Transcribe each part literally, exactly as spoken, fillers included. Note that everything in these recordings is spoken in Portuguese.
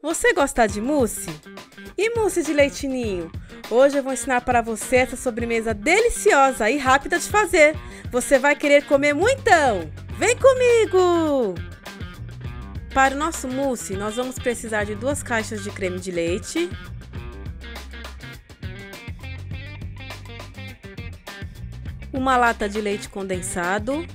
Você gosta de mousse? E mousse de leite ninho? Hoje eu vou ensinar para você essa sobremesa deliciosa e rápida de fazer. Você vai querer comer muitão? Vem comigo! Para o nosso mousse, nós vamos precisar de duas caixas de creme de leite, uma lata de leite condensado,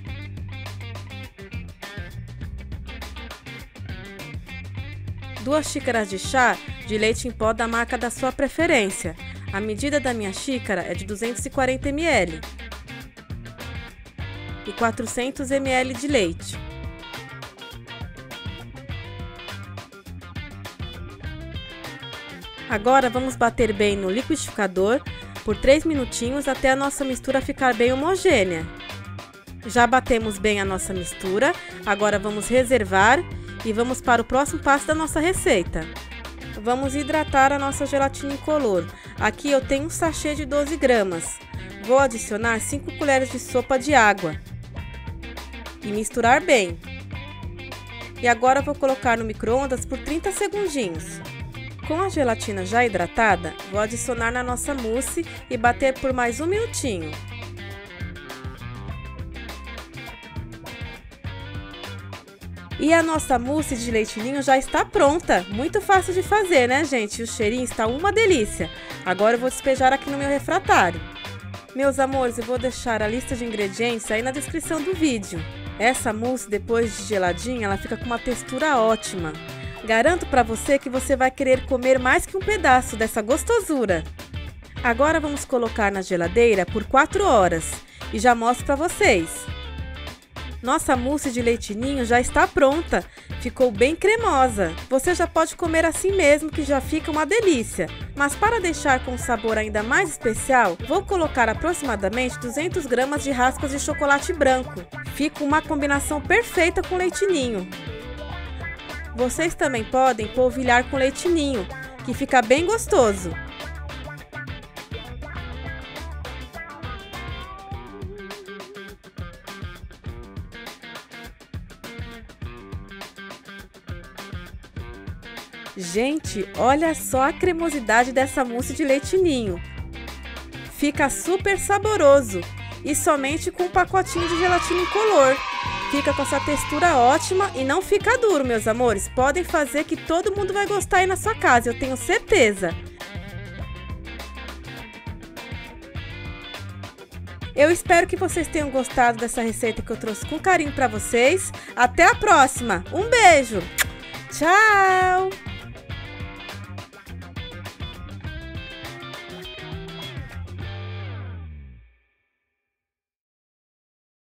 duas xícaras de chá de leite em pó da marca da sua preferência. A medida da minha xícara é de duzentos e quarenta mililitros e quatrocentos mililitros de leite. Agora vamos bater bem no liquidificador por três minutinhos até a nossa mistura ficar bem homogênea. Já batemos bem a nossa mistura, agora vamos reservar e vamos para o próximo passo da nossa receita. Vamos hidratar a nossa gelatina incolor. Aqui eu tenho um sachê de doze gramas. Vou adicionar cinco colheres de sopa de água e misturar bem. E agora vou colocar no micro-ondas por trinta segundinhos. Com a gelatina já hidratada, vou adicionar na nossa mousse e bater por mais um minutinho. E a nossa mousse de leite ninho já está pronta. Muito fácil de fazer, né, gente? O cheirinho está uma delícia. Agora eu vou despejar aqui no meu refratário. Meus amores, eu vou deixar a lista de ingredientes aí na descrição do vídeo. Essa mousse, depois de geladinha, ela fica com uma textura ótima. Garanto para você que você vai querer comer mais que um pedaço dessa gostosura. Agora vamos colocar na geladeira por quatro horas e já mostro para vocês. Nossa mousse de leite ninho já está pronta, ficou bem cremosa. Você já pode comer assim mesmo, que já fica uma delícia. Mas para deixar com um sabor ainda mais especial, vou colocar aproximadamente duzentas gramas de raspas de chocolate branco. Fica uma combinação perfeita com leite ninho. Vocês também podem polvilhar com leite ninho, que fica bem gostoso. Gente, olha só a cremosidade dessa mousse de leite ninho. Fica super saboroso e somente com um pacotinho de gelatina incolor. Fica com essa textura ótima e não fica duro, meus amores. Podem fazer que todo mundo vai gostar aí na sua casa, eu tenho certeza. Eu espero que vocês tenham gostado dessa receita que eu trouxe com carinho para vocês. Até a próxima. Um beijo. Tchau.